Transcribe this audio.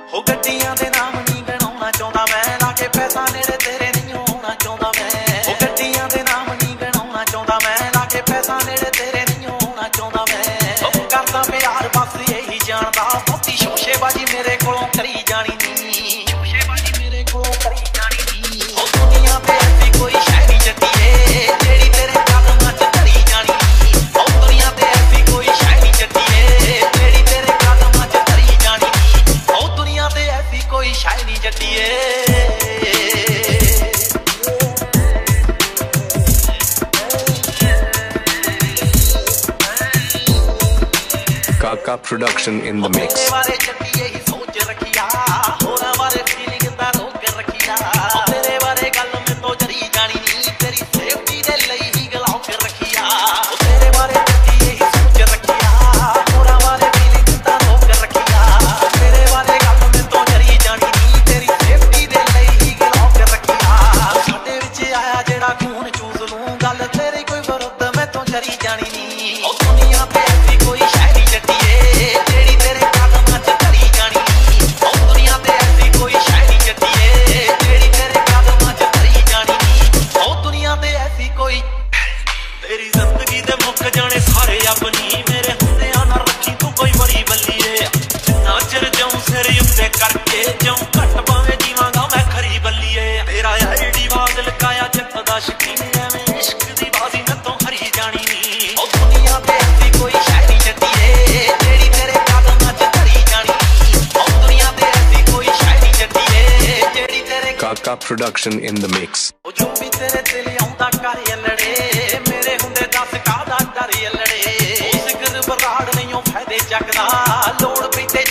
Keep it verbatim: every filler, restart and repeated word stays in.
हो गड्डियां दे नाम नहीं गणाउणा चाहुंदा मैं, लाके पैसा नेड़े तेरे नहीं आउणा चाहुंदा मैं। हो गड्डियां दे नाम नहीं गणाउणा चाहुंदा मैं, लाके पैसा नेड़े तेरे नहीं आउणा चाहुंदा मैं। हो करदा प्यार बस यही जानदा, बहुती शोशेबाजी मेरे कोलों करी जानी नी, शोशेबाजी मेरे कोलों करी जानी नी। हो दुनिया ते ऐसी कोई शै नहीं जट्टीए, जेड़ी तेरे कदमां च धरी जानी नी। हो दुनिया ते ऐसी कोई शै नहीं जट्टीए, जेड़ी तेरे कदमां च धरी जानी नी। हो दुनिया ते ऐसी कोई शै नहीं जट्टीए। Kaka production in the mix. तेरे बारे जट्टीए ही सोच रखिया, होरा बारे फीलिंग दा रोक रखिया। तेरे बारे गल मैं तो जरी जानी नी, तेरी सेफ्टी दे लई ही गलाओ के रखिया। तेरे बारे जट्टीए ही सोच रखिया, होरा बारे फीलिंग दा रोक रखिया। तेरे बारे गल मैं तो जरी जानी नी, तेरी सेफ्टी दे लई ही गलाओ के रखिया। साडे विच आया जेड़ा खून चूस लूं, गल तेरी कोई विरुद्ध मैं तो जरी जानी नी। ओ दुनिया ते ऐसी कोई शै नहीं जट्टीए, जेड़ी तेरे कदमां च धरी जानी नी। ओ दुनिया ते ऐसी कोई शै नहीं जट्टीए, जेड़ी तेरे कदमां च धरी जानी नी। ओ दुनिया ते ऐसी कोई तेरी जिंदगी दे मुक जाने सारे अपनी, मेरे हुंदियां ना रखी तू कोई बड़ी बल्लीए। ना चिर जाऊं सिर उत्ते करके, जाऊं घट पावे जीवांगा मैं खरी बल्लीए। तेरा आईडी बाज लकाया जग दा शकीन, एवें इश्क दी बाजी मैं तो हरी जानी नी। ओ दुनिया ते ऐसी कोई शै नहीं जट्टीए, जेड़ी तेरे कदमां च धरी जानी नी। ओ दुनिया ते ऐसी कोई शै नहीं जट्टीए, जेड़ी तेरे Kaka production in the mix. ओ जो भी तेरे दिल आउंदा कर अल्लड़े, मेरे हुंदे दस कादा डर अल्लड़े। ओ सिगर बराड़ नहीं ओ फायदे जगदा, लोड़ पैंदे